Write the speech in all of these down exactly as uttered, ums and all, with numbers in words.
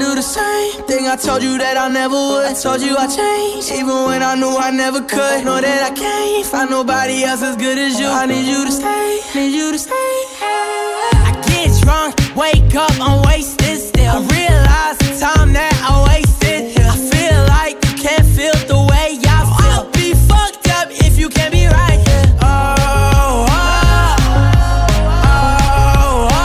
do the same thing I told you that I never would. I told you I changed, even when I knew I never could. Know that I can't find nobody else as good as you. I need you to stay, need you to stay. I get drunk, wake up, I'm wasted still. I realize the time that I wasted. I feel like you can't feel the way I feel. I'll be fucked up if you can't be right here. Oh, oh, oh, oh,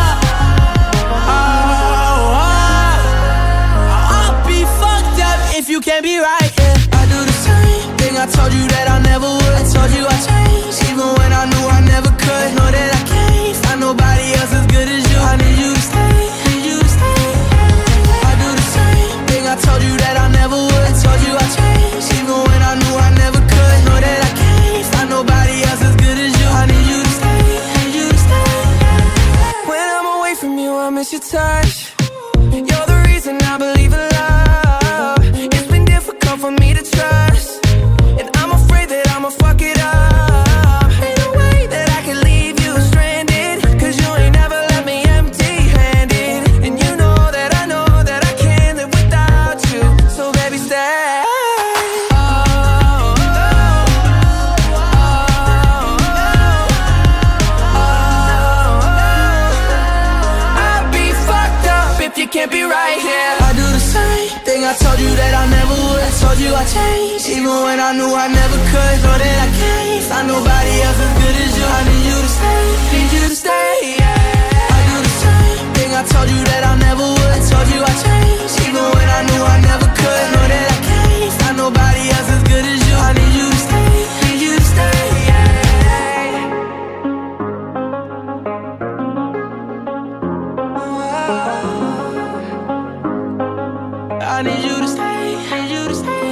oh, oh. I'll be fucked up if you can't be right here. I do the same thing I told you that I never would. I told you I changed, even when I knew I never could. Know that I can't find nobody else as good as you. I need you to stay, need you to stay. I do the same thing I told you that I never would. I told you I changed, even when I knew I never could. Know that I can't find nobody else as good as you. I need you to stay, need you to stay. When I'm away from you, I miss your touch. You're the reason I believe in love. It's been difficult for me to trust, and I'm afraid that I'ma fuck it up. Ain't no way that I can leave you stranded, cause you ain't never left me empty-handed. And you know that I know that I can't live without you. So baby, stay. Oh, oh, oh, oh, oh. I'd be fucked up if you can't be right here. I do the same thing I told you that I never would. I told you I changed, even when I knew I never could. Know that I can't find nobody else as good as you. I need you to stay, need you to stay, yeah. I do the same thing I told you that I never would. I told you I changed, even when I knew I never could. Know that I can't find nobody else as good as you. I need you to stay, need you to stay, yeah. I need you to stay, need you to stay.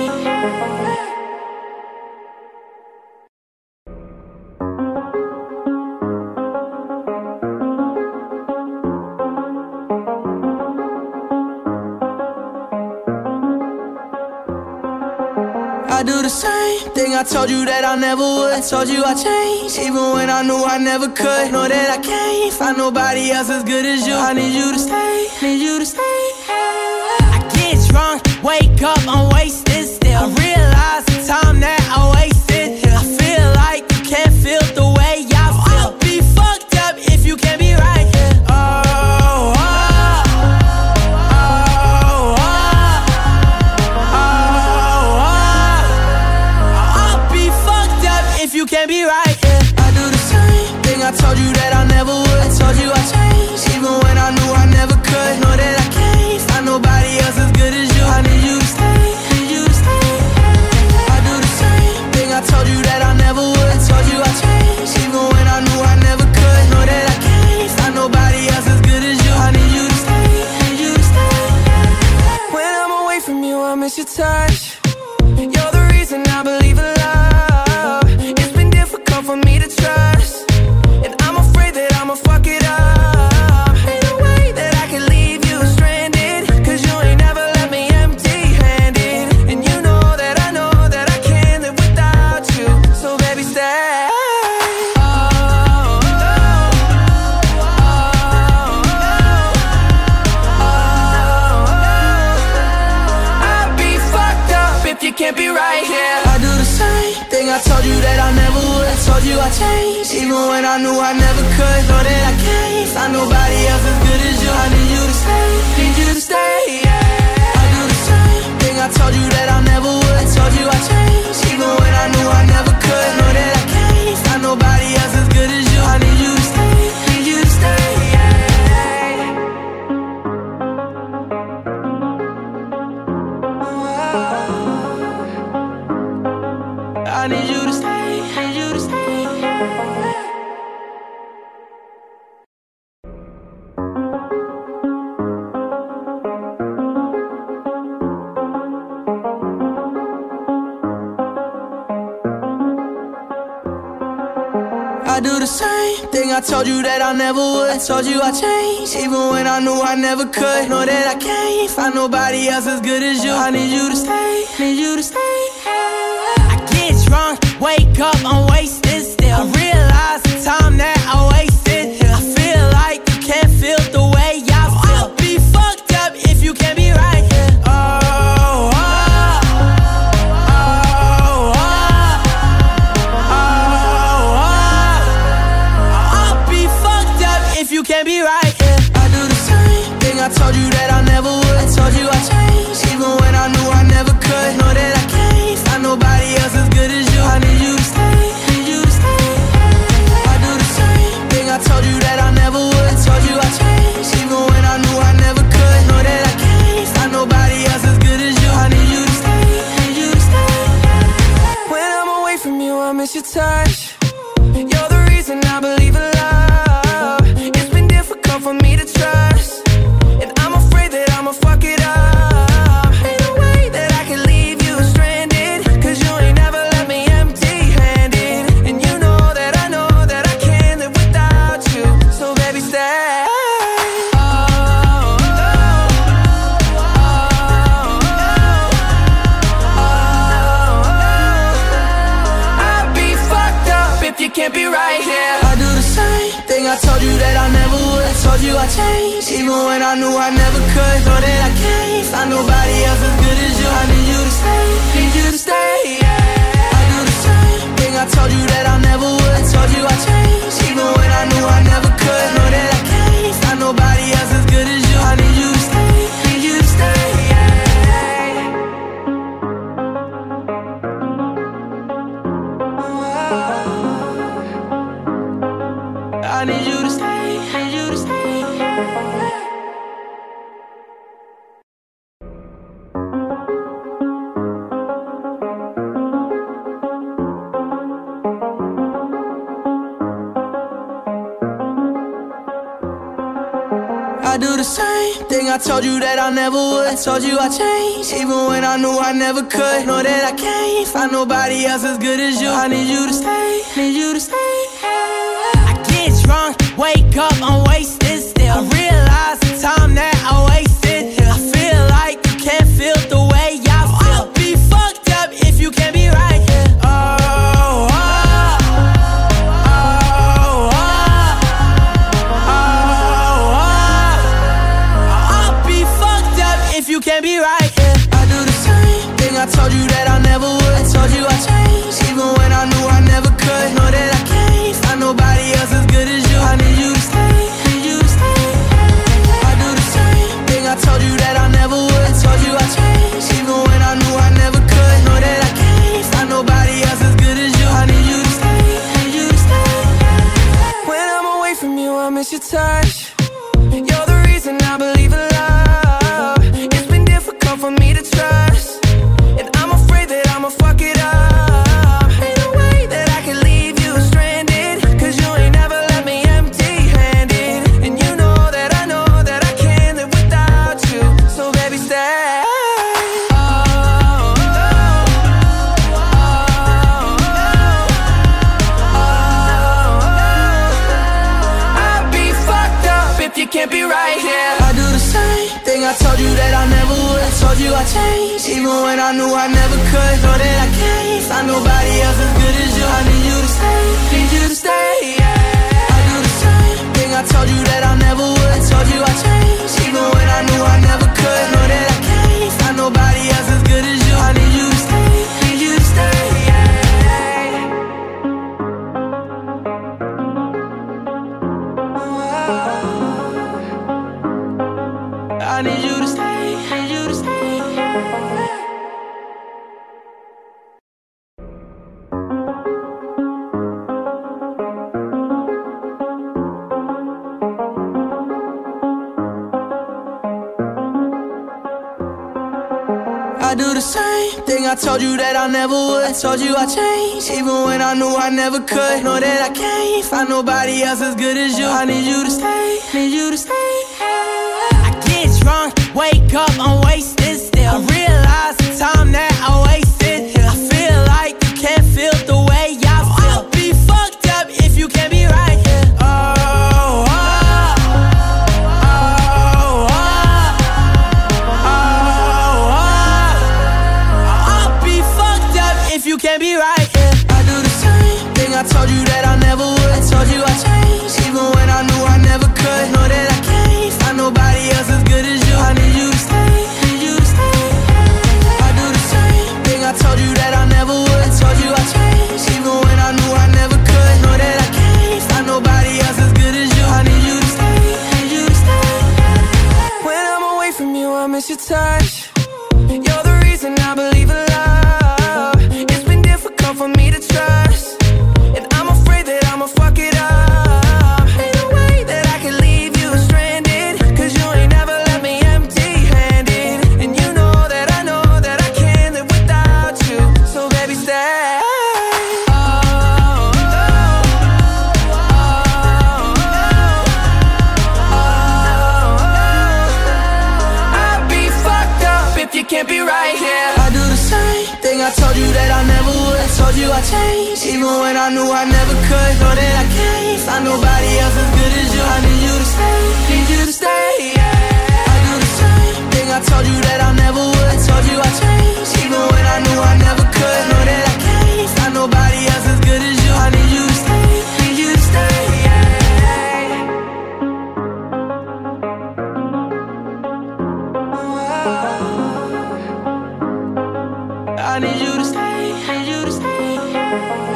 I do the same thing I told you that I never would. I told you I changed, even when I knew I never could. Know that I can't find nobody else as good as you. I need you to stay, need you to stay. I get drunk, wake up, I'm wasted still. I realize the time that I wasted. I feel like you can't feel the way I feel. I'll be fucked up if you can't be right here. Oh, oh, oh, oh, oh, oh. I'll be fucked up if you can't be right here. I do the same thing I told you that I never would. I told you I changed, even when I knew I never could. Know that I can't find nobody else as good as you. I need you to stay, need you to stay. I do the same thing I told you that I never would. I told you I changed, even when I knew I never could. Know that I can't find nobody else as good as you. I need you to stay, need you to stay. When I'm away from you, I miss your touch. You're the reason I believe in love. It's been difficult for me to trust, and I'm afraid that I'ma fuck it up. Ain't no way that I can leave you stranded, cause you ain't never left me empty-handed. And you know that I know that I can't live without you. So baby, stay. Oh, oh, oh, oh, oh. I'd be fucked up if you can't be right here. I do the same thing I told you that I never would. I told you I changed, even when I knew I never could. Know that I can't find nobody else as good as you. I need you to stay, need you to stay, yeah. I do the same thing I told you that I never would. I told you I changed, even when I knew I never could. Know that I can't find nobody else as good as you. I need you to stay, need you to stay, yeah. I need you to stay, need you to stay. I do the same thing I told you that I never would. I told you I changed, even when I knew I never could. Know that I can't find nobody else as good as you. I need you to stay, need you to stay. I get drunk, wake up, I'm wasted still. I realize the time that I wasted. I feel like you can't feel the way I feel. I'll be fucked up if you can't be your touch. You're the reason I believe in love. It's been difficult for me to trust, and I'm afraid that I'ma fuck it up. Ain't no way that I can leave you stranded, cause you ain't never left me empty-handed. And you know that I know that I can't live without you. So baby, stay. You can't be right here. I do the same thing I told you that I never would. I told you I changed, even when I knew I never could. Know that I can't find nobody else as good as you. I need you to stay, need you to stay, yeah. I do the same thing I told you that I never would. I told you I changed, even when I knew I never could. Know that I can't find nobody else as good as you. I need you to stay, need you to stay, yeah. I need you to stay, need you to stay, yeah. I do the same thing I told you that I never would. I told you I changed, even when I knew I never could. Know that I can't find nobody else as good as you. I need you to stay, need you to stay, yeah. I get drunk, wake up, I'm wasted still. I realize the time that I wasted. I feel like you can't feel the way I feel. I'll be fucked up if you can't be right here. Oh, oh, oh, oh, oh, oh. I'll be fucked up if you can't be right here. I do the same thing I told you that I never would. I told you I changed, even when I knew I never could. Know that I can't find nobody else as good as you. I need you to stay, need you to stay. I do the same thing I told you that I never would. I told you I changed, even when I knew I never could. Know that I can't find nobody else as good as you. I need you to stay, need you to stay. When I'm away from you, I miss your touch. You're the reason I believe in love. It's been difficult for me to trust, and I'm afraid that I'ma fuck it up. Ain't no way that I can leave you stranded, cause you ain't never left me empty-handed. And you know that I know that I can't live without you. So baby, stay. Oh, oh, oh, oh, oh. I'd be fucked up if you can't be right here. I do the same thing I told you that I never would. I told you I changed, even when I knew I never could. Know that I can't find nobody else as good as you. I need you to stay, need you to stay, yeah. I do the same thing I told you that I never would. I told you I changed, even when I knew I never could. Know that I can't find nobody else as good as you. I need you to stay, need you to stay, yeah. I need you to stay, need you to stay, yeah. I do the same thing I told you that I never would. I told you I changed, even when I knew I never could. Know that I can't find nobody else as good as you. I need you to stay, need you to stay, yeah. I get drunk, wake up, I'm wasted still. I realize the time that I wasted. I feel like you can't feel the way I feel. I'll be fucked up if you can't be right here. Oh, oh, oh, oh, oh, oh. I'll be fucked up if you can't be right here. I do the same thing I told you that I never would. I told you I changed, even when I knew I never could. Know that I can't find nobody else as good as you. I need you to stay, need you to stay. I do the same thing I told you that I never would. I told you I changed, even when I knew I never could. Know that I can't find nobody else as good as you. I need you to stay, need you to stay. When I'm away from you, I miss your touch. You're the reason I believe in love. It's been difficult for me to trust, and I'm afraid that I'ma fuck it up. told you I changed, even when I knew I never could. Know that I can't find nobody else as good as you. I need you to stay, need you to stay, yeah. I do the same thing I told you that I never would. Told you I changed, even when I knew I never could. Know that I can't find nobody else as good as you. I need you to stay, need you to stay, yeah. I need you to stay, need you to stay, yeah.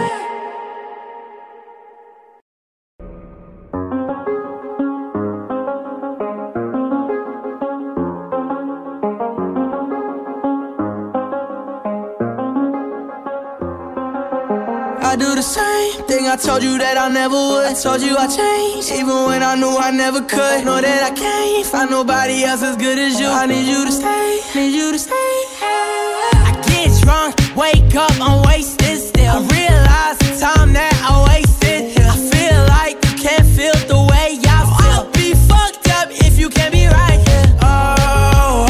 I do the same thing I told you that I never would. I told you I changed, even when I knew I never could. Know that I can't find nobody else as good as you. I need you to stay, need you to stay. I get drunk, wake up, I'm wasted still. I realize the time that I wasted. I feel like you can't feel the way I feel. I'll be fucked up if you can't be right here. Oh, oh,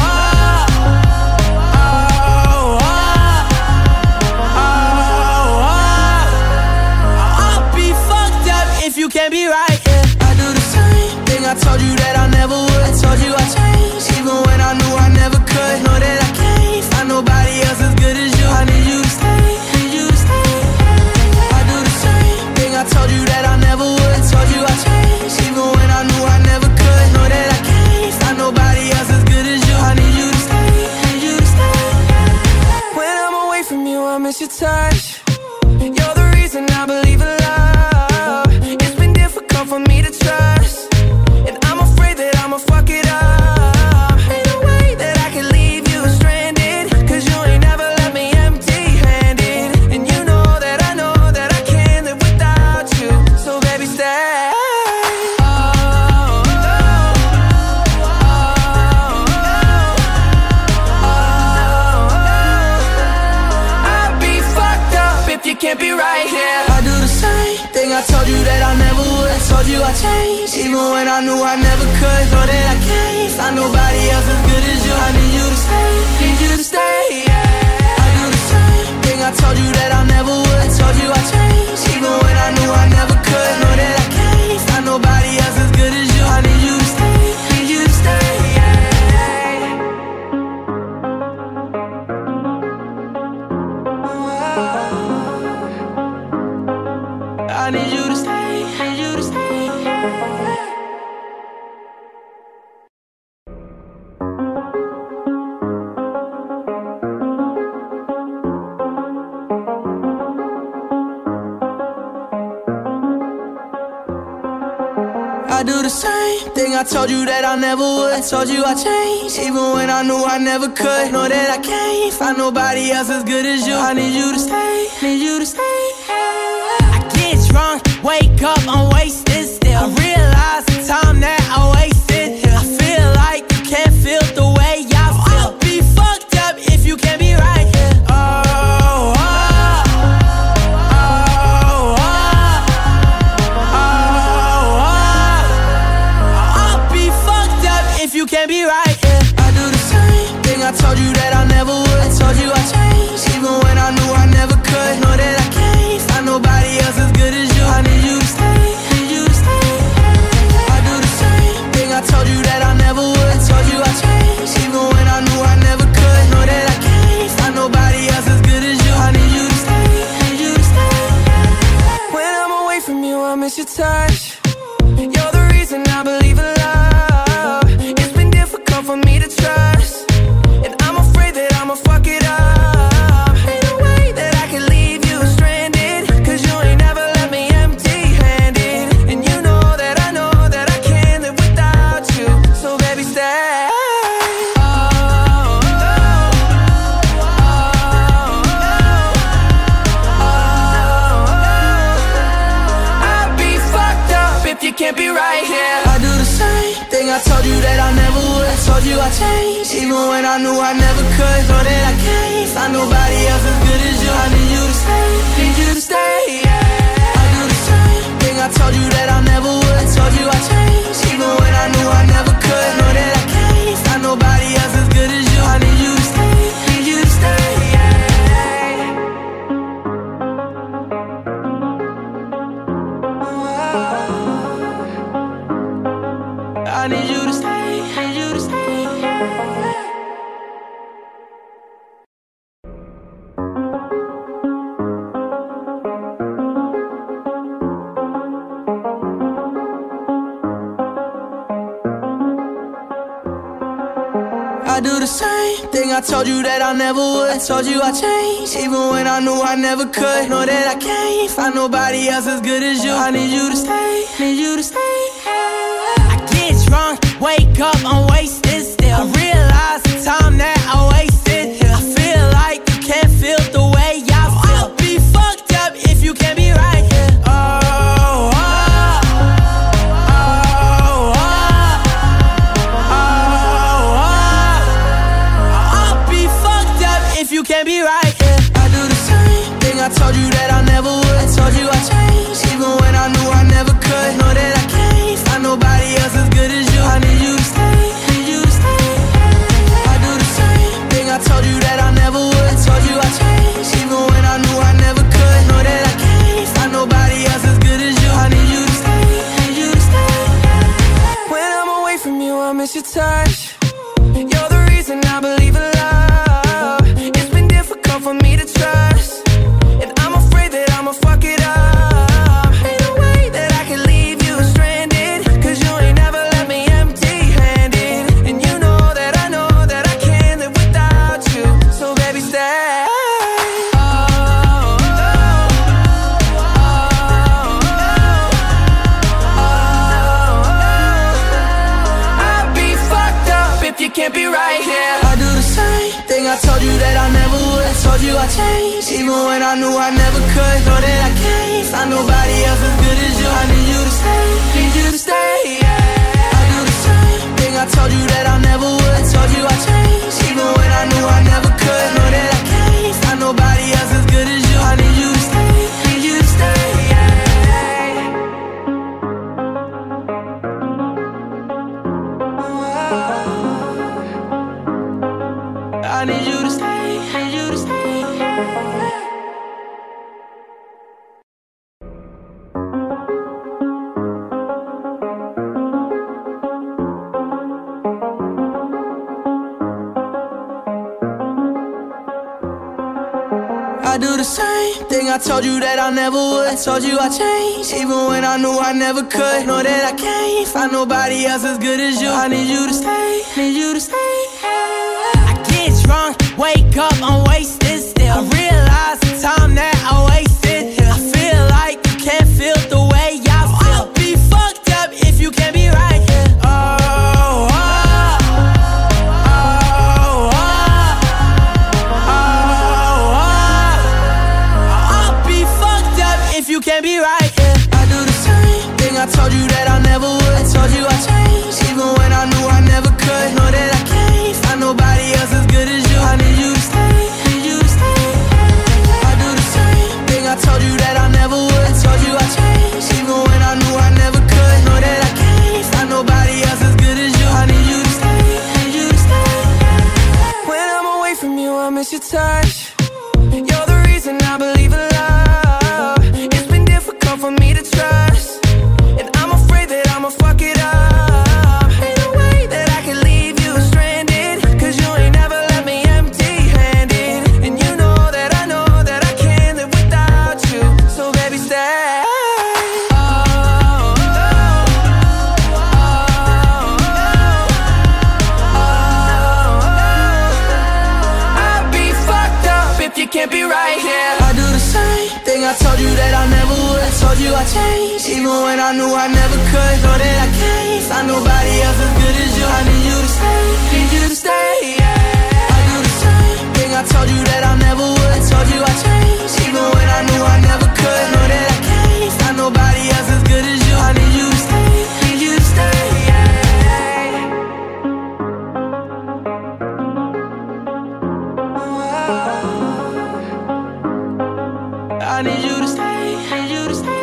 oh, oh, oh, oh. I'll be fucked up if you can't be right here. I do the same thing I told you that I never would. I told you I changed, even when I knew I never could. Know that I can't find nobody else as good as you. I need you to stay, need you to stay. I do the same thing I told you that I never would. I told you I changed, even when I knew I never could. Know that I can't find nobody else as good as you. I need you to stay, need you to stay. When I'm away from you, I miss your touch. You're the reason I believe in love. It's been difficult for me to trust, and I'm afraid that I'ma fuck it up. Ain't no way that I can leave you stranded, cause you ain't never left me empty-handed. And you know that I know that I can't live without you. So baby, stay. Oh, oh, oh, oh, oh. I'd be fucked up if you can't be right here. I do the same thing I told you that I never would. I told you I changed, even when I knew I never could. Know that I can't find nobody else as good as you. I need you to stay, need you to stay, yeah. I do the same thing I told you that I never would. I told you I changed, even when I knew I never could. Know that I can't find nobody else as good as you. I need you to stay, need you to stay, yeah. I need you to stay, need you to stay, yeah. I do the same thing I told you that I never would. I told you I changed, even when I knew I never could. Know that I can't find nobody else as good as you. I need you to stay, need you to stay. I get drunk, wake up, I'm wasted still. I realize the time that I wasted. I feel like you can't feel the way I feel. I'll be fucked up if you can't be right here. Oh, oh, oh, oh, oh, oh. I'll be fucked up if you can't be right here. I do the same thing I told you that I never would. I told you I changed, even when I knew I never could. Know that I can't find nobody else as good as you. I need you to stay, need you to stay. I do the same thing I told you that I never would. I told you I changed, even when I knew I never could. Know that I can't find nobody else as good as you. I need you to stay, need you to stay. When I'm away from you, I miss your touch. You're the reason I believe in love. It's been difficult for me to trust, and I'm afraid that I'ma fuck it up. Ain't no way that I can leave you stranded, cause you ain't never left me empty-handed. And you know that I know that I can't live without you. So baby, stay. Oh, oh, oh, oh, oh. I'd be fucked up if you can't be right here. I do the same thing I told you that I never would. I told you I changed, even when I knew I never could. Know that I can't find nobody else as good as you. I need you to stay, need you to stay, yeah. I do the same thing I told you that I never would. I told you I changed, even when I knew I never could. Know that I can't find nobody else as good as you. I need you to stay, need you to stay, yeah. do the same thing I told you that I never would. I told you I changed, even when I knew I never could. Know that I can't find nobody else as good as you. I need you to stay, need you to stay. I get drunk, wake up, I'm wasted still. I realize the time that I wasted here. I feel like you can't feel the way I feel. I'll be fucked up if you can't be right here. Oh, oh, oh, oh, oh, oh. I'll be fucked up if you can't be right here. I do the same thing I told you that I never would. I told you I changed, even when I knew I never could. Know that I can't find nobody else as good as you. I need you to stay, need you to stay. I do the same thing I told you that I never would. I told you I changed, even when I knew I never could. Know that I can't find nobody else as good as you. I need you to stay, need you to stay. When I'm away from you, I miss your touch. You're the reason I believe in love. It's been difficult for me to trust, and I'm afraid that I'ma fuck it up. Ain't no way that I can leave you stranded, cause you ain't never left me empty-handed. And you know that I know that I can't live without you. So baby, stay. Oh, oh, oh, oh. I'd be fucked up if you can't be right here. I do the same thing I told you that I never would. I told you I changed, even when I knew I never could. Know that I can't find nobody else as good as you. I need you to stay, need you to stay, yeah. I do the same thing I told you that I never would. I told you I changed, even when I knew I never could. Know that I can't find nobody else as good as you. I need you to stay, need you to stay, yeah. I need you to stay, need you to stay. I do the same thing I told you that I never would. I told you I changed, even when I knew I never could. Know that I can't find nobody else as good as you. I need you to stay, need you to stay. I get drunk, wake up, I'm wasted still. I realize the time that I wasted here. I feel like you can't feel the way I feel. I'll be fucked up if you can't be right here. Oh, oh, oh, oh, oh, oh. I'll be fucked up if you can't be right here. I do the same thing I told you that I never would. I told you I changed, even when I knew I never could. Know that I can't find nobody else as good as you. I need you to stay, need you to stay. I do the same thing I told you that I never would. I told you I changed, even when I knew I never could. Know that I can't find nobody else as good as you. I need you to stay, need you to stay. When I'm away from you, I miss your touch. You're the reason I believe in love. It's been difficult for me to trust, and I'm afraid that I'ma fuck it up. Ain't no way that I can leave you stranded, cause you ain't never left me empty-handed. And you know that I know that I can't live without you. So baby, stay. Oh, oh, oh, oh, oh. I'd be fucked up if you can't be right here. I do the same thing I told you that I never would. I told you I changed, even when I knew I never could. Know that I can't find nobody else as good as you. I need you to stay, need you to stay, yeah. I do the same thing I told you that I never would. I told you I changed, even when I knew I never could. Know that I can't find nobody else as good as you. I need you to stay, need you to stay, yeah. I need you to stay, need you to stay.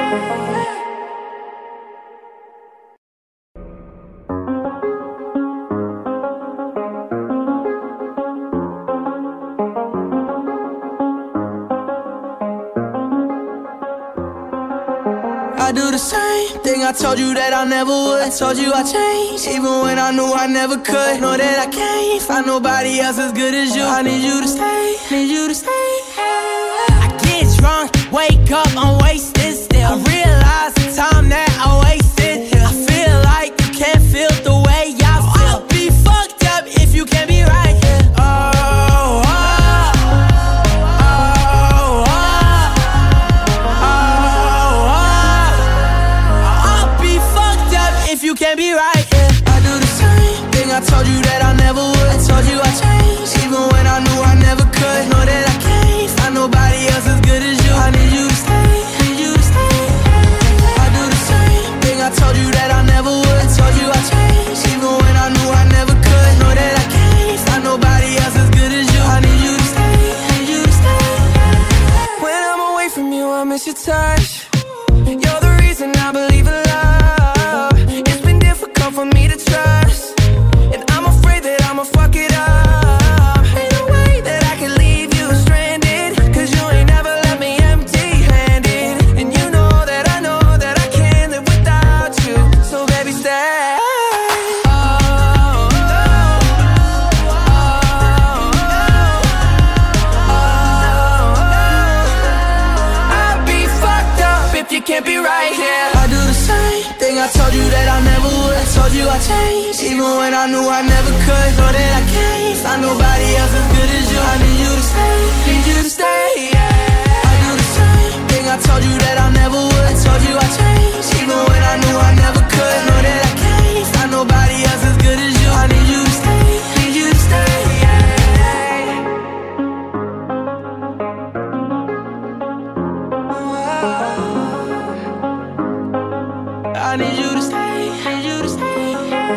I do the same thing I told you that I never would. I told you I changed, even when I knew I never could. Know that I can't find nobody else as good as you. I need you to stay, need you to stay. I get drunk, wake up, I'm wasted still. I realize the time that I wasted here. I feel like you can't feel the way I feel. I'll be fucked up if you can't be your touch. You're the reason I believe in love. It's been difficult for me to trust, and I'm afraid that I'ma fuck it up. Ain't no way that I can leave you stranded, cause you ain't never left me empty-handed. And you know that I know that I can't live without you. So baby, stay. You can't be right here. I do the same thing I told you that I never would. I told you I changed, even when I knew I never could. Know that I can't find nobody else as good as you. I need you to stay, need you to stay, yeah. I do the same thing I told you that I never would. I told you I changed, even when I knew I never could. Know that I can't find nobody else as good as you. I need you to stay, need you to stay, yeah. I need you to stay, need you to stay.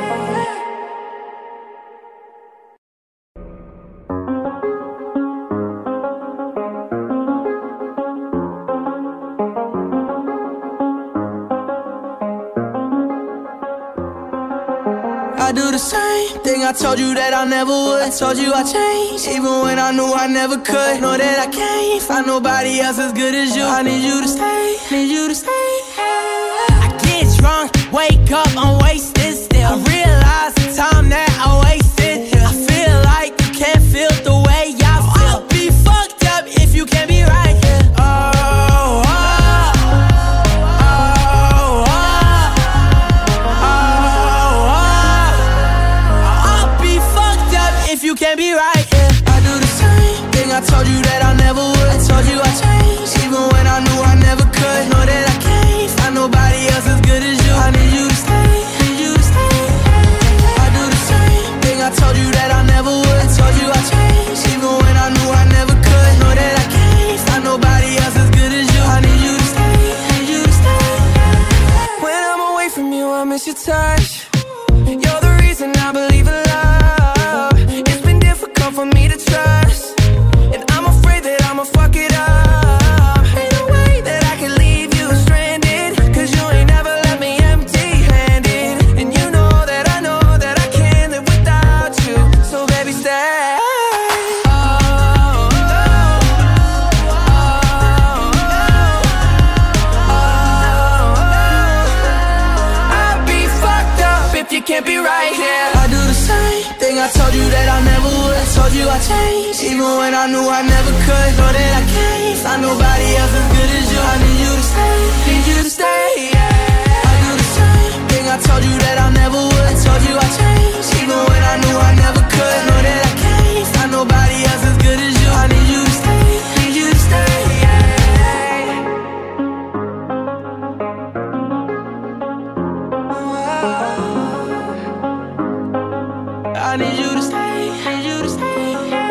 I do the same thing I told you that I never would. I told you I changed, even when I knew I never could. Know that I can't find nobody else as good as you. I need you to stay, need you to stay. Drunk, wake up, I'm wasted still. I realize the time that I wasted. I feel like you can't feel the way I feel. I'll be fucked up if you can't be right here. Oh, oh, oh, oh, oh, oh. I'll be fucked up if you can't be right here. I do the same thing I told you that I never would. I told you I changed, even when I knew I never could. Know that I can't find nobody else as good as you. I need you to stay, need you to stay. I do the same thing I told you that I never would. I told you I changed, even when I knew I never could. Know that I can't find nobody else as good as you. I need you to stay, need you to stay. When I'm away from you, I miss your touch. You're the reason I believe in love. It's been difficult for me to trust, and I'm afraid that I'ma fuck it up. Ain't no way that I can leave you stranded, cause you ain't never left me empty-handed. And you know that I know that I can't live without you. So baby, stay. Oh, oh, oh, oh. I'd be fucked up if you can't be right here. I do the same thing I told you that I never would. I told you I changed, even when I knew I never could. Know that I can't find nobody else as good as you. I need you to stay, need you to stay, yeah. I do the same thing I told you that I never would. I told you I changed, even when I knew I never could. Know that I can't find nobody else as good as you. I need you to stay, need you to stay, yeah. I need you to stay, need you to stay.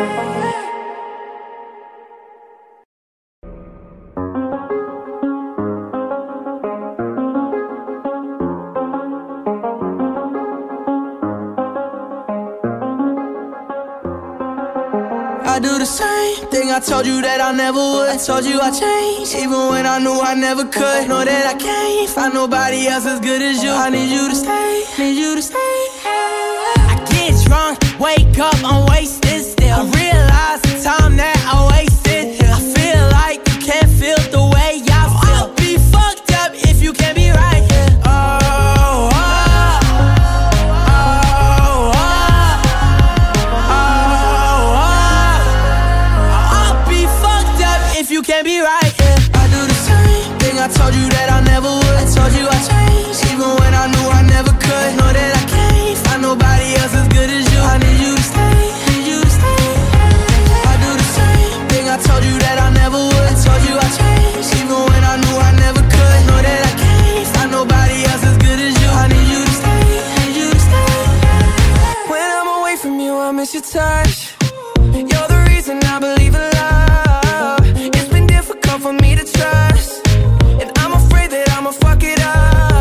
I do the same thing I told you that I never would. I told you I changed, even when I knew I never could. Know that I can't find nobody else as good as you. I need you to stay, need you to stay. I get drunk, wake up, I'm wasted still. I realize the time that I wasted. I feel like you can't feel the way I feel. I'll be fucked up if you can't be right here. Oh, oh, oh, oh, oh, oh. I'll be fucked up if you can't be right here. I do the same thing I told you that I never would. I told you I changed, even when I knew I never could. Know that I can't find nobody else as good as you. I need you to stay, need you to stay. I do the same thing I told you that I never would. I told you I changed, even when I knew I never could. Know that I can't find nobody else as good as you. I need you to stay, need you to stay. When I'm away from you, I miss your touch. You're the reason I believe in love. It's been difficult for me to trust, and I'm afraid that I'ma fuck it up.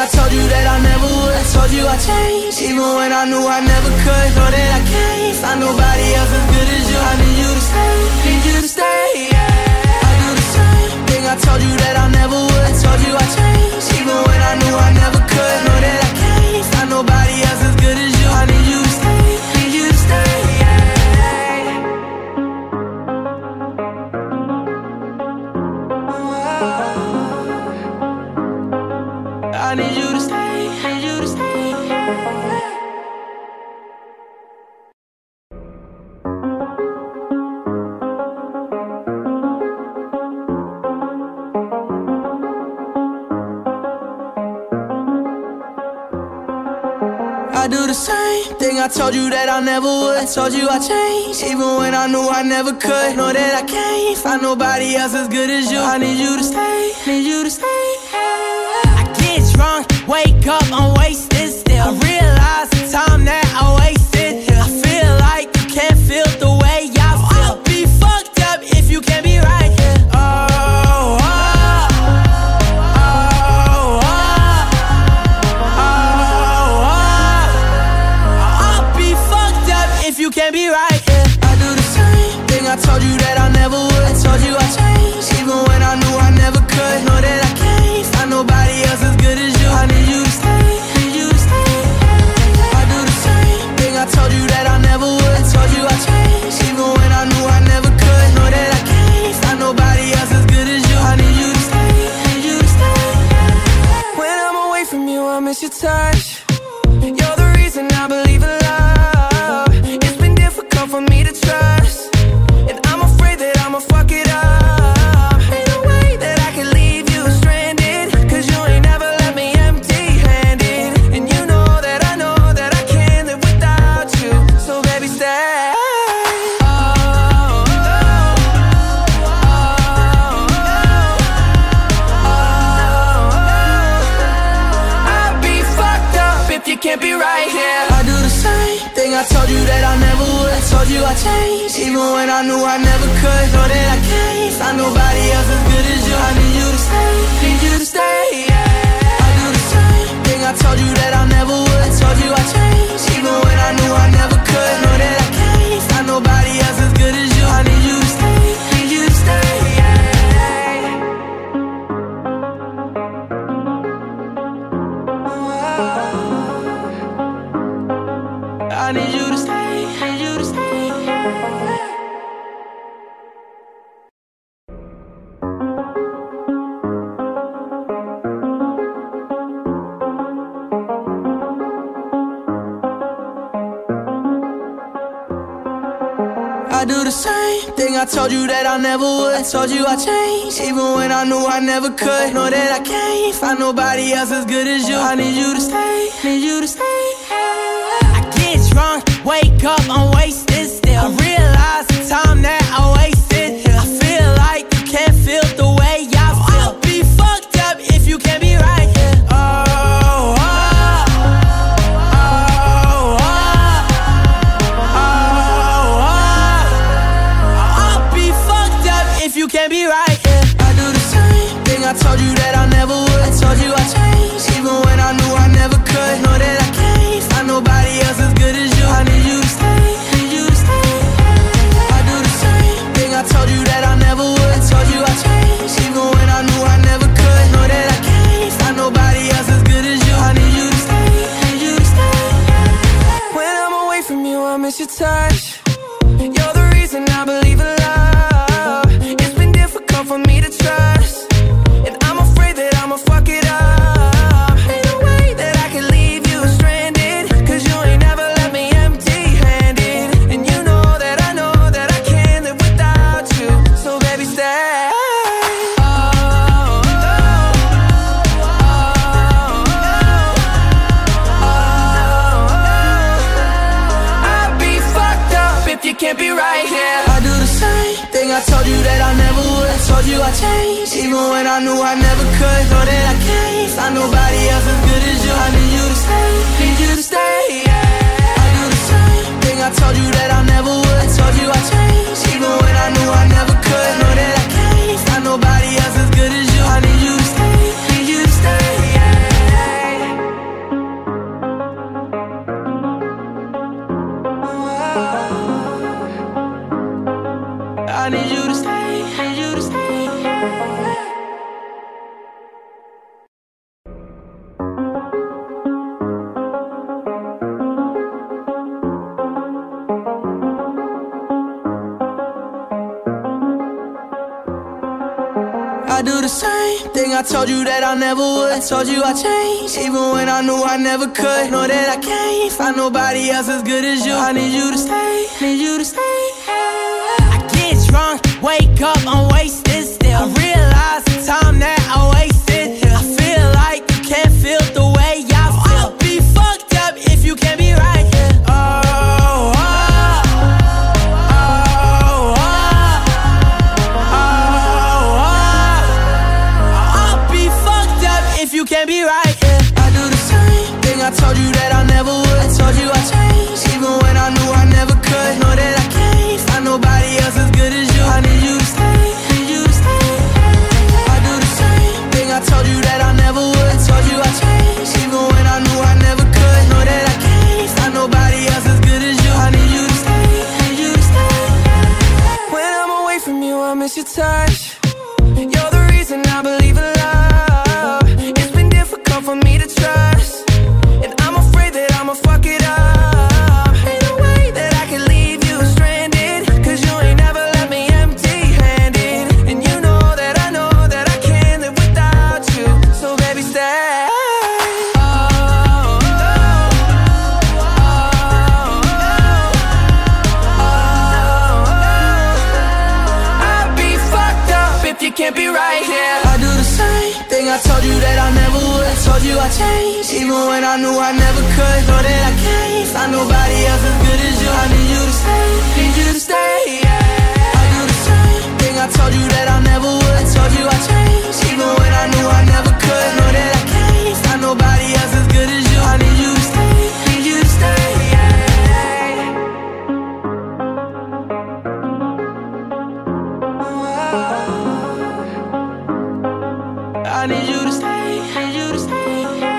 told you that I never would. I told you I changed, even when I knew I never could. Know that I can't find nobody else as good as you. I need you to stay, need you to stay, yeah. I do the same thing, I told you that I never would. I told you I changed, even when I knew I never could. Know that I can't find nobody else as good as you. I need you to stay, need you to stay, yeah. I need you to stay, need you to stay. I do the same thing, I told you that I never would. I told you I changed, even when I knew I never could. Know that I can't find nobody else as good as you. I need you to stay, need you to stay. Drunk, wake up, I'm wasted still. I realize the time that I wasted. I feel like you can't feel the way I feel. I'll be fucked up if you can't be right here. Oh, oh, oh, oh, oh, oh. I'll be fucked up if you can't be right here. I do the same thing, I told you that I never would. I told you I changed, even when I knew I never could. Know that I can't find nobody else as good as you. I need you to stay, need you to stay. I do the same thing, I told you that I never would. I told you I changed, even when I knew I never could. Know that I can't find nobody else as good as you. I need you to stay, need you to stay. When I'm away from you, I miss your touch. You're the reason I believe in love. It's been difficult for me to trust, and I'm afraid that I'ma fuck it up. Ain't no way that I can leave you stranded, cause you ain't never left me empty-handed. And you know that I know that I can't live without you. So baby, stay. Oh, oh, oh, oh, oh. I'd be fucked up if you can't be right here. I do the same thing, I told you that I never would. I told you I changed, even when I knew I never could. Know that I can't find nobody else as good as you. I need you to stay, need you to stay, yeah. I do the same thing, I told you that I never would. I told you I changed, even when I knew I never could. Know that I can't find nobody else as good as you. I need you to stay, need you to stay, yeah. I need you to stay, need you to stay, yeah. I do the same thing, I told you that I never would. I told you I changed, even when I knew I never could. Know that I can't find nobody else as good as you. I need you to stay, need you to stay. I get drunk, wake up, I'm wasted still. I realize the time that I wasted. I feel like you can't feel the way I feel. I'll be fucked up if you can't be right here. Oh, oh, oh, oh, oh, oh. I'll be fucked up if you can't be right here. I do the same thing, I told you that I never would. I told you I changed, even when I knew I never could. Know that I can't find nobody else as good as you. I need you to stay, need you to stay. I do the same thing, I told you that I never would. I told you I changed, even when I knew I never could. Know that I can't find nobody else as good as you. I need you to stay, need you to stay. When I'm away from you, I miss your touch. You're the reason I believe in love. It's been difficult for me to trust, and I'm afraid that I'ma fuck it up. Ain't no way that I can leave you stranded, cause you ain't never left me empty-handed. And you know that I know that I can't live without you. So baby, stay. Oh, oh, oh, oh, oh. I'd be fucked up if you can't be right here. I do the same thing, I told you that I never would. I told you I changed, even when I knew I never could. Know that I can't find nobody else as good as you. I need you to stay, need you to stay, yeah. I do the same thing, I told you that I never would. I told you I changed, even when I knew I never could. Know that I can't find nobody else as good as you. I need you to stay, need you to stay, yeah. do the same thing I told you that I never would. I told you I changed, even when I knew I never could. Know that I can't find nobody else as good as you. I need you to stay, need you to stay. I get drunk, wake up, I'm wasted still. I realize the time that I wasted. I feel like you can't feel the way I feel. I'll be fucked up if you can't be right here. Oh, oh, oh, oh, oh, oh. I'll be fucked up if you can't be right here. I do the same thing I told you that I never would. I told you I changed, even when I knew I never could. Know that I can't find nobody else as good as you. I need you to stay, need you to stay. I do the same thing I told you that I never would. I told you I changed, even when I knew I never could. Know that I can't find nobody else as good as you. I need you to stay, need you to stay. When I'm away from you, I miss your touch. You're the reason I believe in love. It's been difficult for me to trust, and I'm afraid that I'ma fuck it up. Ain't no way that I can leave you stranded, cause you ain't never left me empty-handed. And you know that I know that I can't live without you. So baby, stay. Oh, oh, oh, oh, oh. I'd be fucked up if you can't be right here. I do the same thing I told you that I never would. I told you I changed, even when I knew I never could. Know that I can't find nobody else as good as you. I need you to stay, need you to stay, yeah. I do the same thing I told you that I never would. I told you I changed, even when I knew I never could. Know that I can't find nobody else as good as you. I need you to stay, need you to stay, yeah. I need you to stay, need you to stay.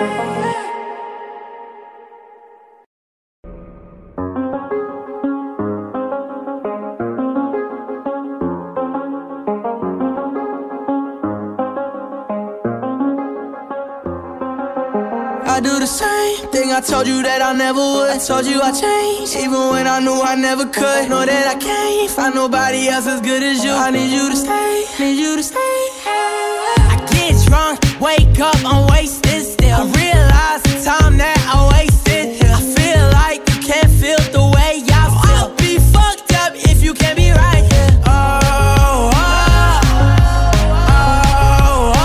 I do the same thing I told you that I never would. I told you I changed, even when I knew I never could. Know that I can't find nobody else as good as you. I need you to stay, need you to stay. I get drunk, wake up, I'm wasted still. I realize the time that I wasted. I feel like you can't feel the way I feel. I'll be fucked up if you can't be right here. Oh, oh, oh, oh,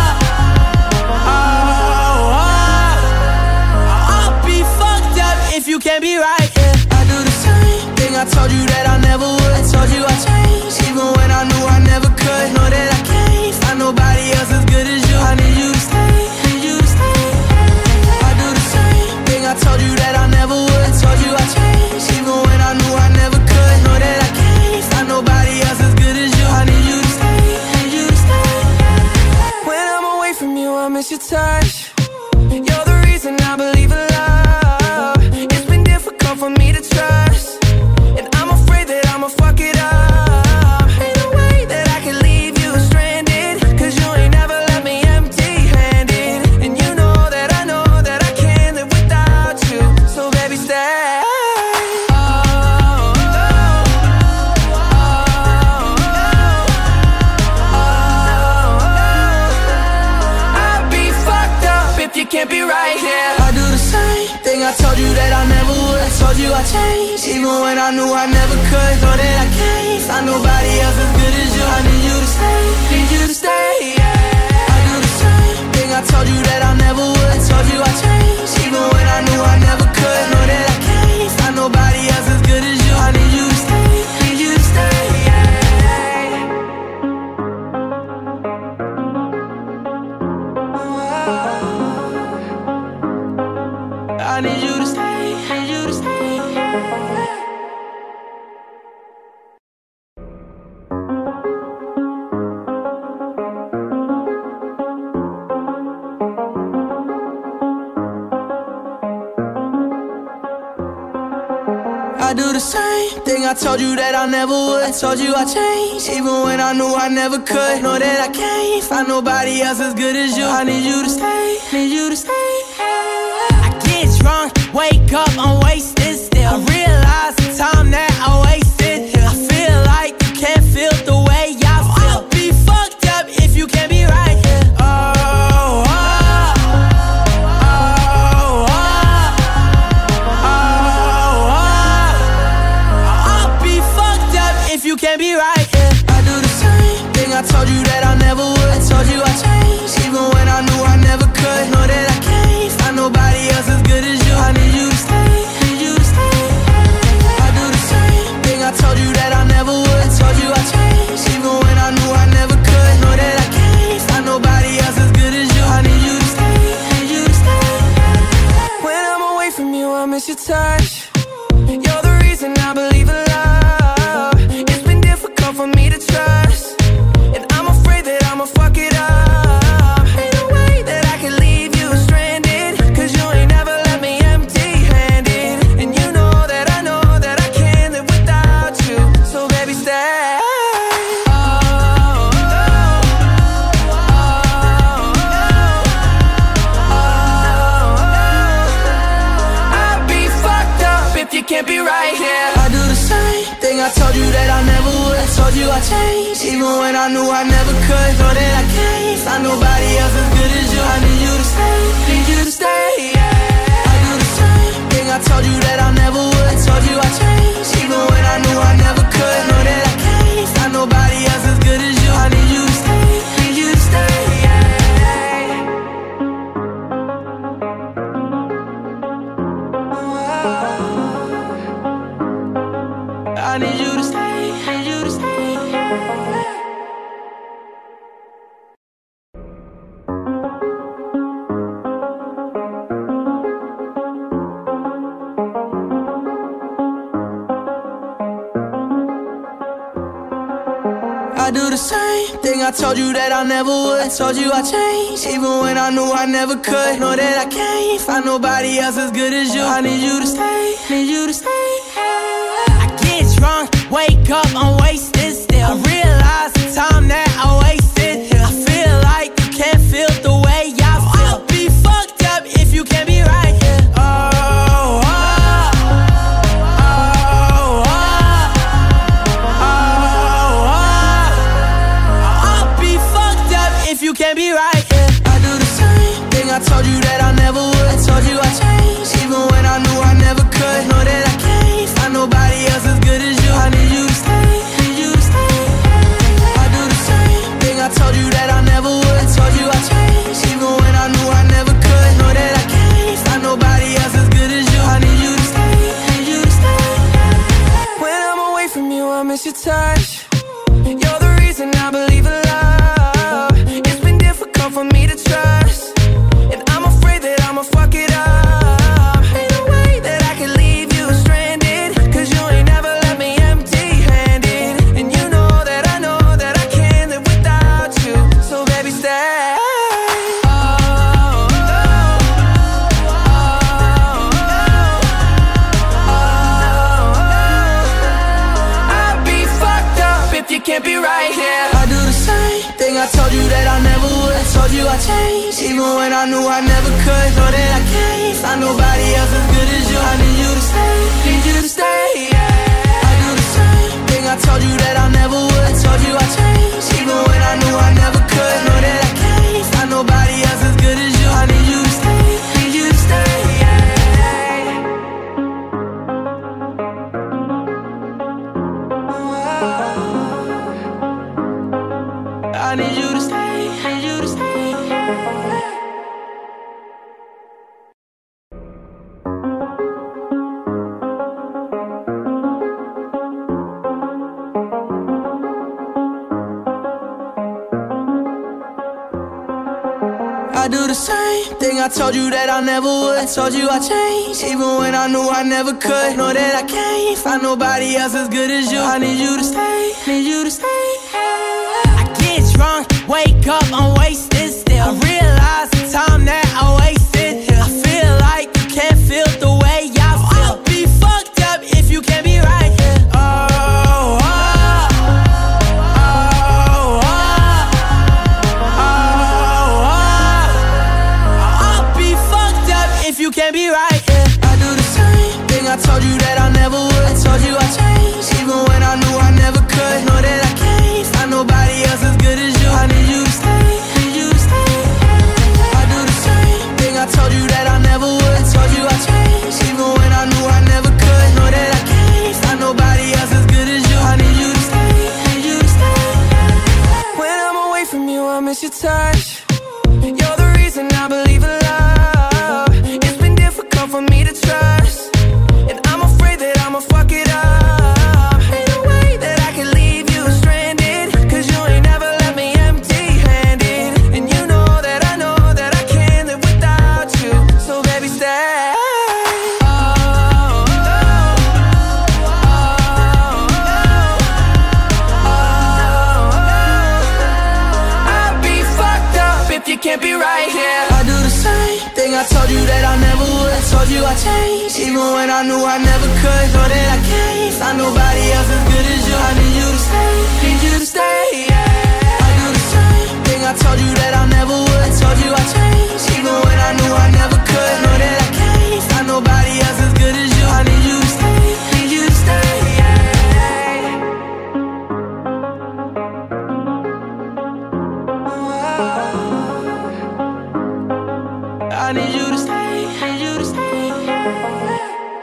oh, oh. I'll be fucked up if you can't be right here. I do the same thing I told you that I never would. I told you I changed, even when I knew I never could. Know that I can't find nobody else as good as you. I need you to stay, need you to stay. I do the same thing I told you that I never would. I told you I changed, even when I knew I never could. Know that I can't find nobody else as good as you. I need you to stay, need you to stay. When I'm away from you, I miss your touch. You're the reason I believe in love. It's been difficult for me to trust, and I'm afraid that I'ma fuck it up. Ain't no way that I can leave you stranded, cause you ain't never left me empty-handed. And you know that I know that I can't live without you. So baby, stay. Oh, oh, oh, oh, oh. I'd be fucked up if you can't be right here. I do the same thing I told you that I never would. I told you I changed, even when I knew I never could. Know that I can't find nobody else as good as you. I need you to stay, need you to stay, yeah. I do the same thing I told you that I never would. I told you I changed, even when I knew I never could. Know that I can't find nobody else as good as you. I need you to stay, need you to stay, yeah. I need you to stay, need you to stay. I do the same thing I told you that I never would. I told you I changed, even when I knew I never could. Know that I can't find nobody else as good as you. I need you to stay, need you to stay. I get drunk, wake up, I'm wasted still. I realize the time that I wasted. I feel like you can't feel the way I feel. I'll be fucked up if you can't be your touch. You're the reason I believe in love. It's been difficult for me to trust, and I'm afraid that I'ma fuck it up. Ain't no way that I can leave you stranded, cause you ain't never left me empty-handed. And you know that I know that I can't live without you. So baby, stay. You can't be right here. I do the same thing I told you that I never would. I told you I changed, even when I knew I never could. Know that I can't find nobody else as good as you. I need you to stay, need you to stay, yeah. I do the same thing I told you that I never would. I told you I changed, even when I knew I never could. Know that I can't find nobody else as good as you. I need you to stay, need you to stay, yeah. I need you to stay, need you to stay. I do the same thing I told you that I never would. I told you I changed, even when I knew I never could. Know that I can't find nobody else as good as you. I need you to stay, need you to stay. Drunk, wake up, I'm wasted still. I realize the time that I wasted. I feel like you can't feel the way I feel. I'll be fucked up if you can't be right here. Oh, oh, oh, oh, oh, oh. I'll be fucked up if you can't be right here. I do the same thing I told you that I never would. I told you I changed, even when I knew I never could. Know that I can't find nobody else as good as you. I need you to stay, need you to stay. I do the same thing I told you that I never would. I told you I changed, even when I knew I never could. Know that I can't find nobody else as good as you. I need you to stay, need you to stay. When I'm away from you, I miss your touch. You're the reason I believe in love. It's been difficult for me to trust, and I'm afraid that I'ma fuck it up. Ain't no way that I can leave you stranded, cause you ain't never left me empty-handed. And you know that I know that I can't live without you. So baby, stay. Oh, oh, oh, oh. I'd be fucked up if you can't be right here. I do the same thing I told you that I never would. I told you I changed, even when I knew I never could. Know that I can't find nobody else as good as you. I need you to stay, need you to stay, yeah. I do the same thing I told you that I never would. I told you I changed, even when I knew I never could. Know that I can't find nobody else as good as you. I need you to stay, need you to stay, yeah. I need you to stay, need you to stay. I do the same thing I told you that I never would. I told you I changed, even when I knew I never could. Know that I can't find nobody else as good as you. I need you to stay, need you to stay. I get drunk, wake up, I'm wasted still. I realize the time that I wasted. I feel like you can't feel the way I feel. I'll be fucked up if you can't be right here. Oh, oh, oh, oh, oh, oh. I'll be fucked up if you can't be right here. I do the same thing I told you that I never would. I told you I changed, even when I knew I never could. Know that I can't find nobody else as good as you. I need you to stay, need you to stay. I do the same thing I told you that I never would. I told you I changed, even when I knew I never could. Know that I can't find nobody else as good as you. I need you to stay, need you to stay. When I'm away from you, I miss your touch. You're the reason I believe in love. It's been difficult for me to trust, and I'm afraid that I'ma fuck it up. Ain't no way that I can leave you stranded, cause you ain't never left I never would. Told you I changed, even when I knew I never could. Know that I can't find nobody else as good as you. I need you to stay, need you to stay, yeah. I do the same thing I told you that I never would. Told you I changed, even when I knew I never could. Know that I can't find nobody else as good as you. I need you to stay, need you to stay, yeah. I need you to stay, need you to stay, yeah.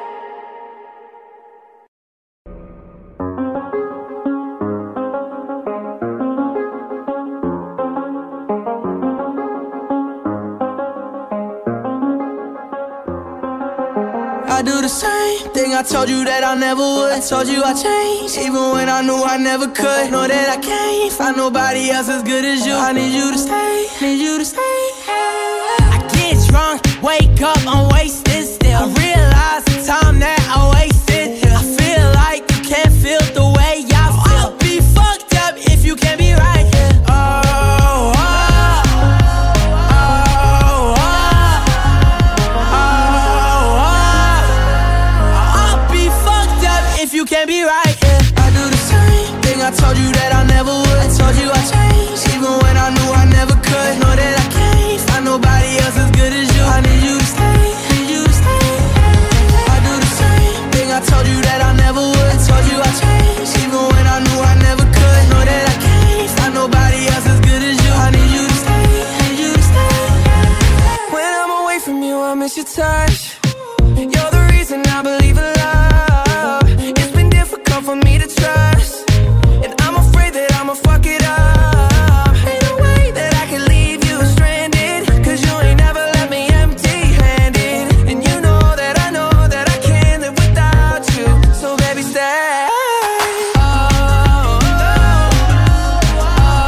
I do the same thing I told you that I never would. I told you I changed, even when I knew I never could. Know that I can't find nobody else as good as you. I need you to stay, need you to stay. I get drunk, wake up, I'm wasted still. I realize the time that I wasted. I feel like you can't feel the way I feel. I'll be fucked up if you can't be right here. Oh, oh, oh, oh, oh, oh. I'll be fucked up if you can't be right here. I do the same thing I told you that I never would. I told you I changed, even when I knew I never could. Know that I can't find nobody else as good as you. I need you to stay, need you to stay. I do the same thing I told you that I never would. I told you I changed, even when I knew I never could. Know that I can't find nobody else as good as you. I need you to stay, need you to stay. When I'm away from you, I miss your touch. You're the reason I believe in love. It's been difficult for me to trust, and I'm afraid that I'ma fuck it up. Ain't no way that I can leave you stranded, cause you ain't never left me empty-handed. And you know that I know that I can't live without you. So baby, stay. Oh, oh, oh,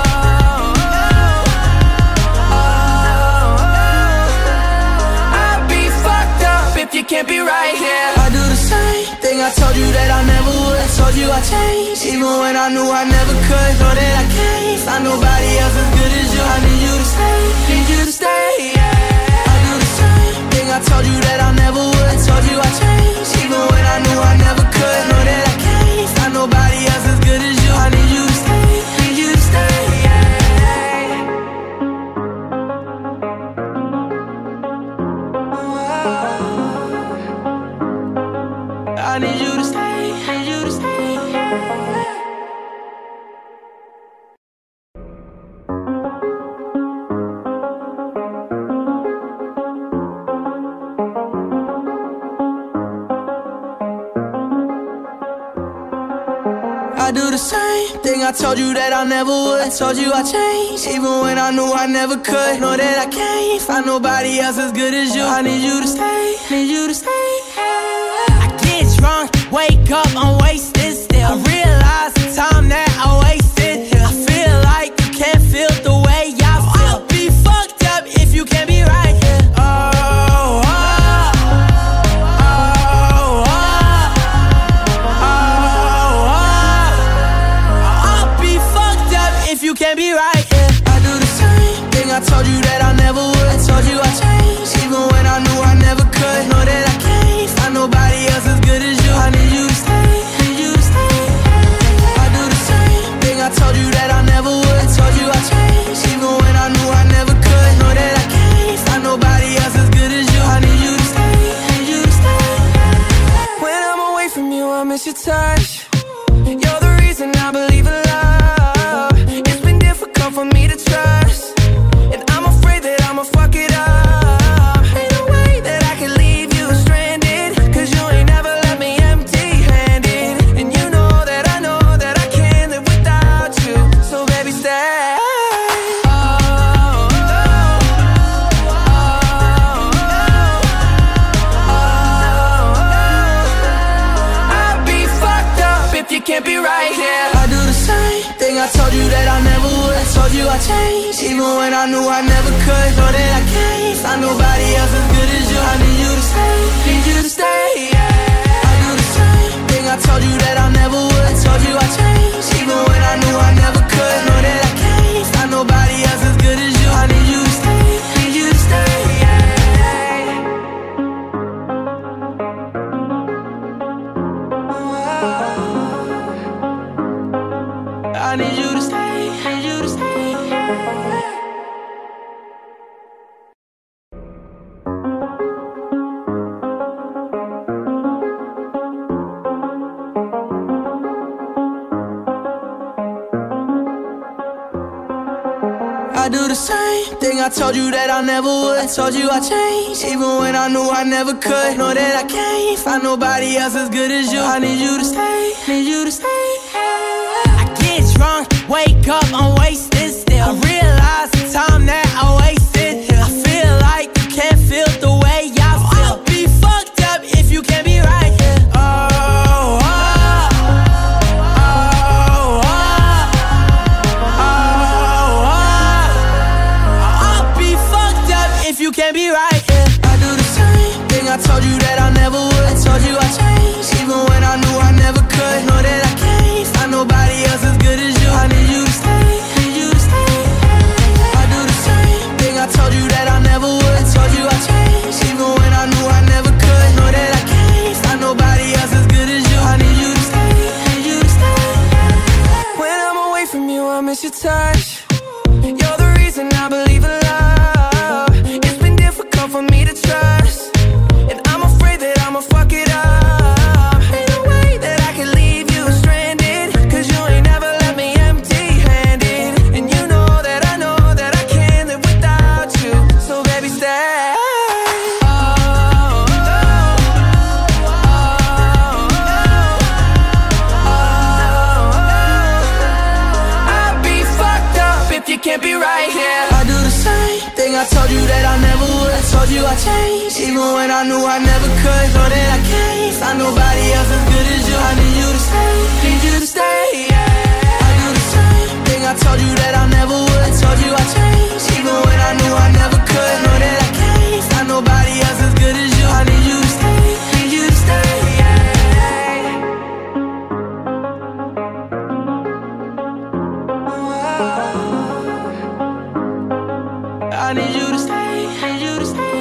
oh, oh. I'd be fucked up if you can't be right here. I do the same thing I told you that I never would. I told you I changed, even when I knew I never could. Know that I can't find nobody else as good as you. I need you to stay, need you to stay, yeah. I do the same thing I told you that I never would. I told you I changed, even when I knew I never could. Know that I can't find nobody else as good as you. I need you to stay, need you to stay, yeah. I need you to stay, need you to stay, yeah. I do the same thing I told you that I never would. I told you I changed, even when I knew I never could. Know that I can't find nobody else as good as you. I need you to stay, need you to stay. I get drunk, wake up, I'm wasted still. I realize the time that I wasted. I feel like you can't feel the way I feel. I'll be fucked up if you can't be right here. Oh, oh, oh, oh, oh, oh. I'll be fucked up if you can't be right here. I do the same thing I told you that I never would. I told you I changed, even when I knew I never could. Know that I can't find nobody else as good as you. I need you to stay, need you to stay. I do the same thing I told you that I never would. I told you I changed, even when I knew I never could. Know that I can't find nobody else as good as you. I need you to stay, need you to stay. When I'm away from you, I miss your touch. You're the reason I believe in love. It's been difficult for me to trust, and I'm afraid that I'ma fuck it up. Ain't no way that I can leave you stranded, cause you ain't never left me empty-handed. And you know that I know that I can't live without you. So baby, stay. Oh, oh, oh, oh, oh. I'd be fucked up if you can't be right here. I do the same thing I told you that I never would. I told you I changed, even when I knew I never could. Know that I can't find nobody else as good as you. I need you to stay, need you to stay, yeah. I do the same thing I told you that I never would. I told you I changed, even when I knew I never could. Know that I can't find nobody else as good as you. I need you to stay, need you to stay, yeah. I do the same thing I told you that I never would. I told you I changed, even when I knew I never could. Know that I can't find nobody else as good as you. I need you to stay, need you to stay. I get drunk, wake up, I'm wasted still. I realize the time that I wasted. I feel like you can't feel the way I feel. I'll be fucked up if you can't be right here. Oh, oh, oh, oh, oh, oh. I'll be fucked up if you can't be right here. I do the same thing I told you that I never would. I told you I changed, even when I knew I never could. Know that I can't find nobody else as good as you. I need you to stay, need you to stay. I do the same thing I told you that I never would. I told you I changed, even when I knew I never could. Know that I can't find nobody else as good as you. I need you to stay, need you to stay. When I'm away from you, I miss your touch. You're the reason I believe in love. It's been difficult for me to trust, and I'm afraid that I'ma fuck it up. Ain't no way that I can leave you stranded, cause you ain't never left me empty-handed. And you know that I know that I can't live without you. So baby, stay. Oh, oh, oh, oh, oh. I'll be fucked up if you can't be right here. I do the same thing I told you that I never would. I told you I changed, even when I knew I never could. Know that I can't find nobody else as good as you. I need you to stay, need you to stay, yeah. I do the same thing I told you that I never would. I told you I changed, even when I knew I never could. Know that I can't find nobody else as good as you. I need you to stay, need you to stay, yeah. I need you to stay, need you to stay.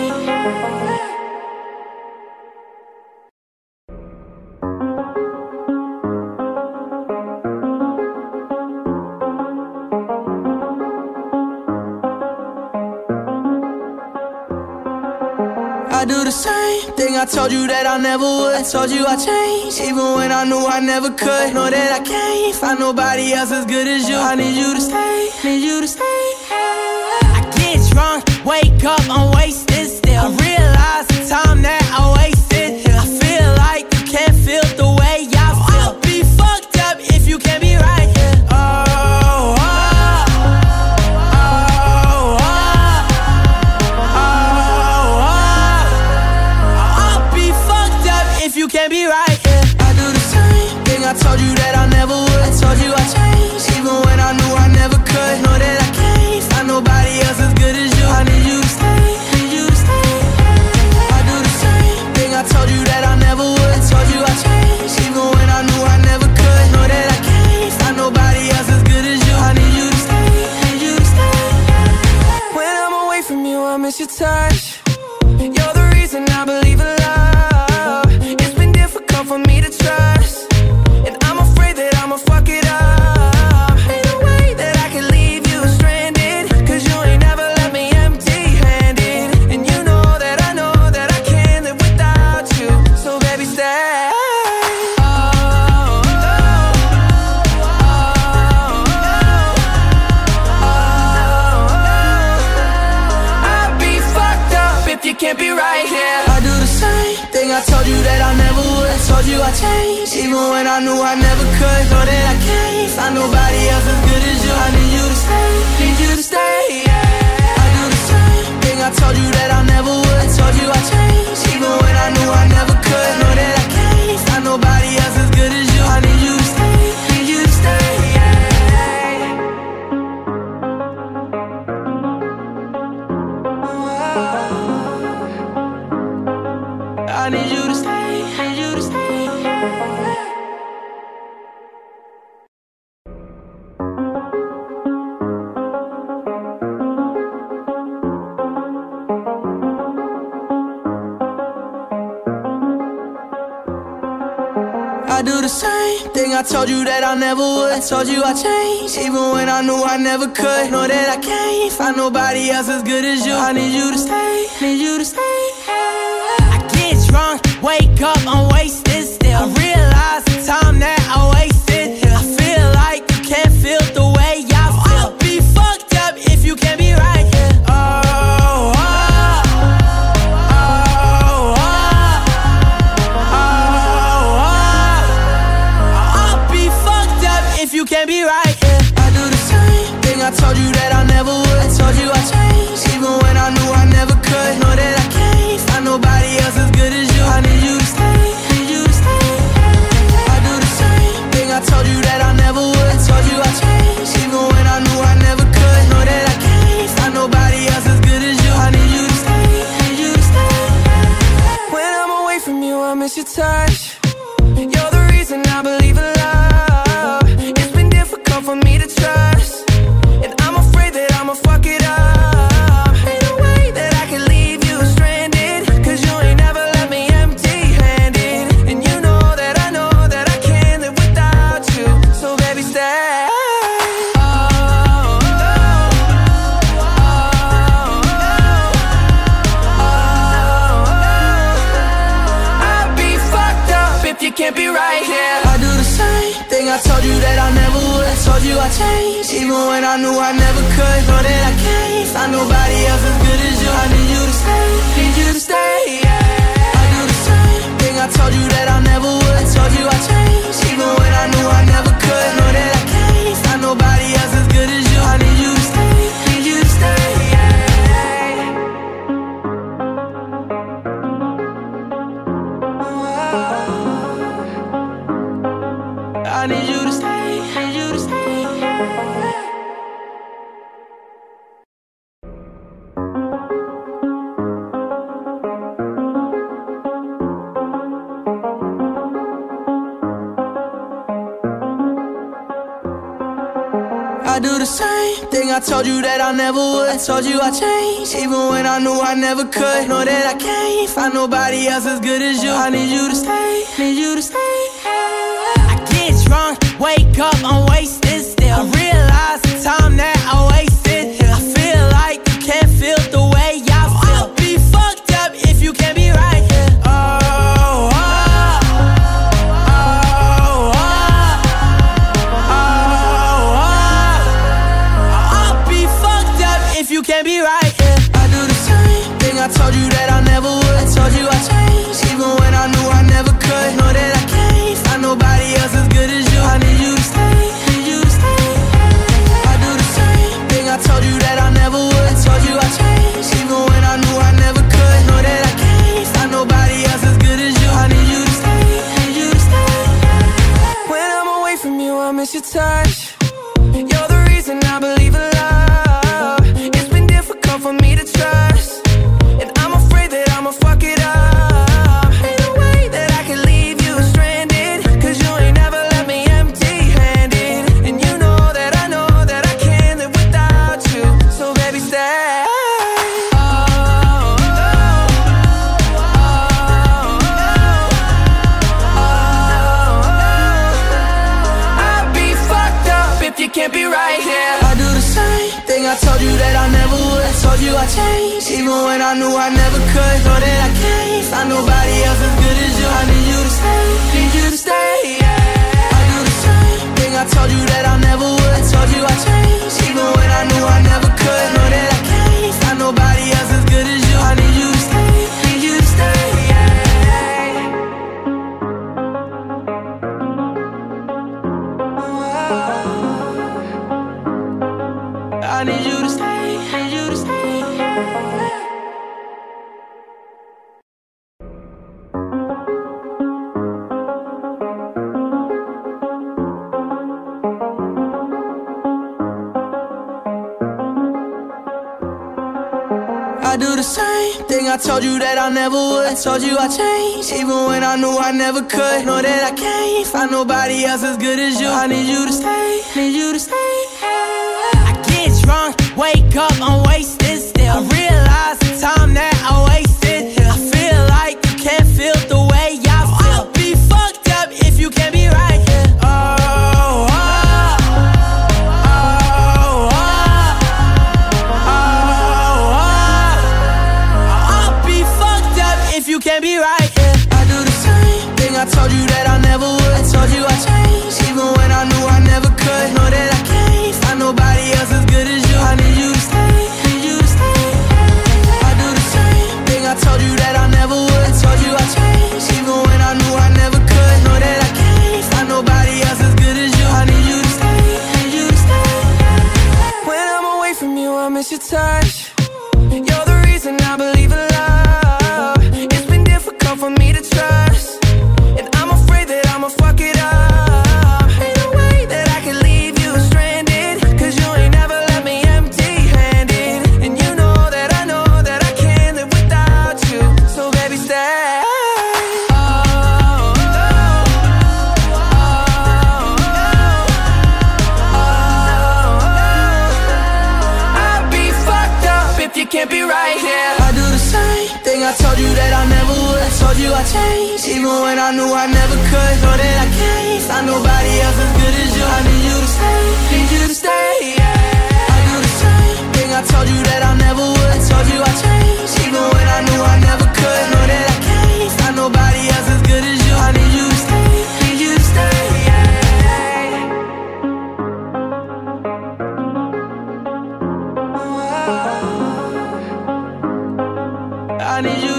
I do the same thing I told you that I never would. I told you I changed, even when I knew I never could. Know that I can't find nobody else as good as you. I need you to stay, need you to stay. I get drunk, wake up, I'm wasted still. I realize the time that I wasted. I feel like you can't feel the way I feel. I'll be fucked up if you can't be right here. Oh, oh, oh, oh, oh, oh. I'll be fucked up if you can't be right here. I do the same thing I told you that I never would. I told you I changed, even when I knew I never could. Know that I can't find nobody else as good as you. I need you to stay, need you to stay. I do the same thing I told you that I never would. I told you I changed, even when I knew I never could. Know that I can't find nobody else as good as you. I need you to stay, need you to stay. When I'm away from you, I miss your touch. You're the reason I believe in love. It's been difficult for me to trust, and I'm afraid that I'ma fuck it up. Ain't no way that I can leave you stranded, cause you ain't never left me empty-handed. And you know that I know that I can't live without you. So baby, stay. Oh, oh, oh, oh, oh. I'll be fucked up if you can't be right here. I do the same thing I told you that I never would. I told you I changed, even when I knew I never could. Know that I can't find nobody else as good as you. I need you to stay, need you to stay, yeah. I do the same thing I told you that I never would. I told you I changed, even when I knew I never could. Know that I can't find nobody else as good as you. I need you to stay, need you to stay, yeah. I need you to stay, need you to stay. I do the same thing I told you that I never would. I told you I changed, even when I knew I never could. Know that I can't find nobody else as good as you. I need you to stay, need you to stay. I get drunk, wake up, I'm wasted still. I realize the time that I wasted. I feel like you can't feel the way I feel. I'll be fucked up if you can't be miss your touch. You're the reason I believe in love. It's been difficult for me to trust, and I'm afraid that I'ma fuck it up. Ain't no way that I can leave you stranded, cause you ain't never left me empty-handed. And you know that I know that I can't live without you. So baby, stay. You can't be right here. I do the same thing I told you that I never would. I told you I changed, even when I knew I never could. Know that I can't find nobody else as good as you. I need you to stay, need you to stay, yeah. I do the same thing I told you that I never would. I told you I changed, even when I knew I never could. Know that I can't find nobody else as good as you. I need you to stay, need you to stay, yeah. I need you to stay, need you to stay. I do the same thing I told you that I never would. I told you I changed, even when I knew I never could. Know that I can't find nobody else as good as you. I need you to stay, need you to stay. Drunk, wake up, I'm wasted still. I realize the time that I wasted. I feel like you can't feel the way I feel. I'll be fucked up if you can't be right here. Oh, oh, oh, oh, oh, oh. I'll be fucked up if you can't be right here. I do the same thing I told you that I never would. I told you I changed, even when I knew I never could. Know that I can't find nobody else as good as you. I need you to stay, need you to stay. I do the same thing I told you that I never would. I told you I changed, even when I knew I never could. Know that I can't find nobody else as good as you. I need you to stay, need you to stay. When I'm away from you, I miss your touch. You're the reason I believe in love. It's been difficult for me to trust, and I'm afraid that I'ma fuck it up. Ain't no way that I can leave you stranded, cause you ain't never left me empty-handed. And you know that I know that I can't live without you. So baby, stay. You can't be right here. I do the same thing I told you that I never would. I told you I changed, even when I knew I never could. Know that I can't find nobody else as good as you. I need you to stay, need you to stay, yeah. I do the same thing I told you that I never would. I told you I changed, even when I knew I never could. Know that I can't find nobody else as good as you. I need you to stay, need you to stay, yeah. I need you to stay, need you to stay. I do the same thing I told you that I never would. I told you I changed, even when I knew I never could. Know that I can't find nobody else as good as you. I need you to stay, need you to stay. Drunk, wake up, I'm wasted still. I realize the time that I wasted. I feel like you can't feel the way I feel. I'll be fucked up if you can't be right here. Oh, oh, oh, oh, oh, oh. I'll be fucked up if you can't be right here. I do the same thing I told you that I never would. I told you I changed, even when I knew I never could. Know that I can't find nobody else as good as you. I need you to stay, need you to stay. I do the same thing I told you that I never would. I told you I changed, even when I knew I never could. Know that I can't find nobody else as good as you. I need you to stay, need you to stay. When I'm away from you, I miss your touch. You're the reason I believe in love. It's been difficult for me to trust, and I'm afraid that I'ma fuck it up. Ain't no way that I can leave you stranded, cause you ain't never let me you that I never would. I told you I changed, even when I knew I never could. Know that I can't find nobody else as good as you. I need you to stay, need you to stay, yeah. I do the same thing I told you that I never would. I told you I changed, even when I knew I never could. Know that I can't find nobody else as good as you. I need you to stay, need you to stay, yeah. I need you